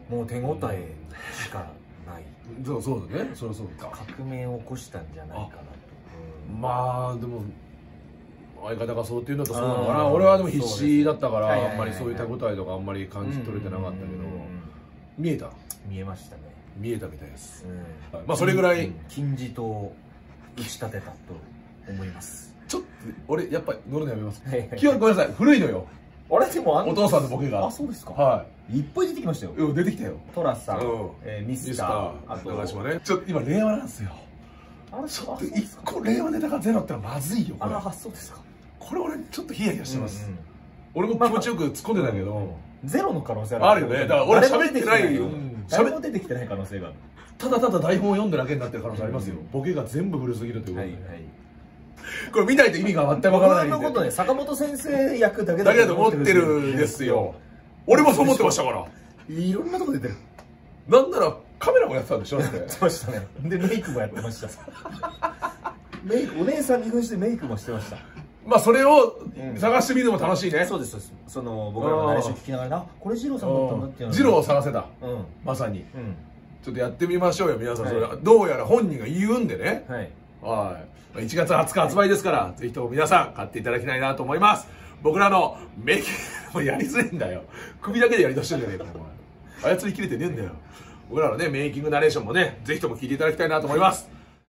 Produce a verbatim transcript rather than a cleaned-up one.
もう手応えしかない。 そうそうだね、そりゃそうか。 革命を起こしたんじゃないかなと。 まあでも相方がそうっていうのとそうなのかな。俺はでも必死だったからあんまりそういう手応えとかあんまり感じ取れてなかったけど、見えた見えましたね。 見えたみたいです。 うん、 まあそれぐらい金字塔を打ち立てたと思います。 ちょっと俺やっぱり乗るのやめます。今日ごめんなさい、古いのよ。 あれでもあのお父さんのボケが。 あ、そうですか。 はい。 いっぱい出てきましたよ。 うん、出てきたよ。 トラさん、ミスター、 あと長島ね。ちょっと今令和なんですよ。 あれちょっと一個令和ネタがゼロってのはまずいよ。 ああ、そうですか。 これ俺ちょっとヒヤヒヤしてます。俺も気持ちよく突っ込んでたけど。 ゼロの可能性あるよね。だから俺喋ってないよ。 誰も出てきてない可能性がある。 ただただ台本を読んでだけになってる可能性ありますよ。ボケが全部古すぎるということで。これ見ないと意味が全くわからないんで。 僕のことね、坂本先生役だけだけだと思ってるんですよ。俺もそう思ってましたから。 いろんなとこ出てる。 なんならカメラもやってたんでしょ。やってましたね。でメイクもやってました。メイクお姉さんに扮してメイクもしてました。 まあそれを探してみるのも楽しいね。 そうですそうです。その僕らのナレーション聞きながら、あ、これジローさんだったんだっていうの。 ジローを探せた。まさに。ちょっとやってみましょうよ皆さん。それどうやら本人が言うんでね。はい。はい。いちがつはつか発売ですから、ぜひとも皆さん買っていただきたいなと思います。僕らのメイキングもやりづらいんだよ。首だけでやりだしてるじゃねえか、お前。操りきれてねえんだよ。僕らのね、メイキングナレーションもね、ぜひとも聞いていただきたいなと思います。